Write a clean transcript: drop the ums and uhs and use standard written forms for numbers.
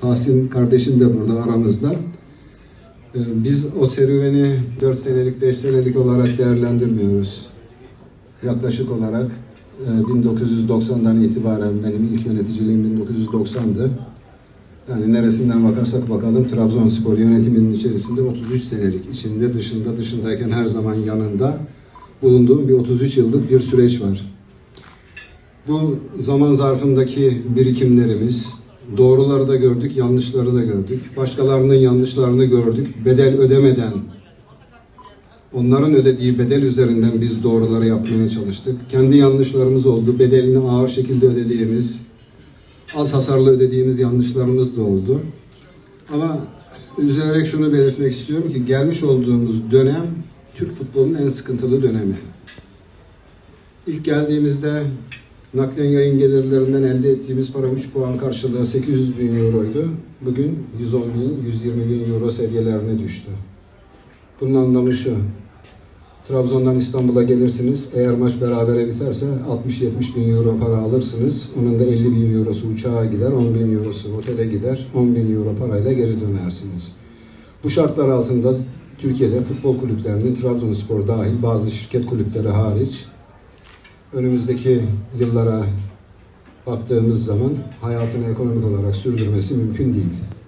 Tahsin kardeşim de burada aramızda. Biz o serüveni 4 senelik, 5 senelik olarak değerlendirmiyoruz. Yaklaşık olarak 1990'dan itibaren benim ilk yöneticiliğim 1990'dı. Yani neresinden bakarsak bakalım Trabzonspor yönetiminin içerisinde 33 senelik içinde dışındayken her zaman yanında bulunduğum bir 33 yıllık bir süreç var. Bu zaman zarfındaki birikimlerimiz, doğruları da gördük, yanlışları da gördük. Başkalarının yanlışlarını gördük. Bedel ödemeden, onların ödediği bedel üzerinden biz doğruları yapmaya çalıştık. Kendi yanlışlarımız oldu. Bedelini ağır şekilde ödediğimiz, az hasarlı ödediğimiz yanlışlarımız da oldu. Ama üzülerek şunu belirtmek istiyorum ki gelmiş olduğumuz dönem Türk futbolunun en sıkıntılı dönemi. İlk geldiğimizde naklen yayın gelirlerinden elde ettiğimiz para 3 puan karşılığı 800 bin euroydu. Bugün 110 bin, 120 bin euro seviyelerine düştü. Bunun anlamı şu: Trabzon'dan İstanbul'a gelirsiniz. Eğer maç berabere biterse 60-70 bin euro para alırsınız. Onun da 50 bin eurosu uçağa gider, 10 bin eurosu otele gider. 10 bin euro parayla geri dönersiniz. Bu şartlar altında Türkiye'de futbol kulüplerinin, Trabzonspor dahil bazı şirket kulüpleri hariç, önümüzdeki yıllara baktığımız zaman hayatını ekonomik olarak sürdürmesi mümkün değil.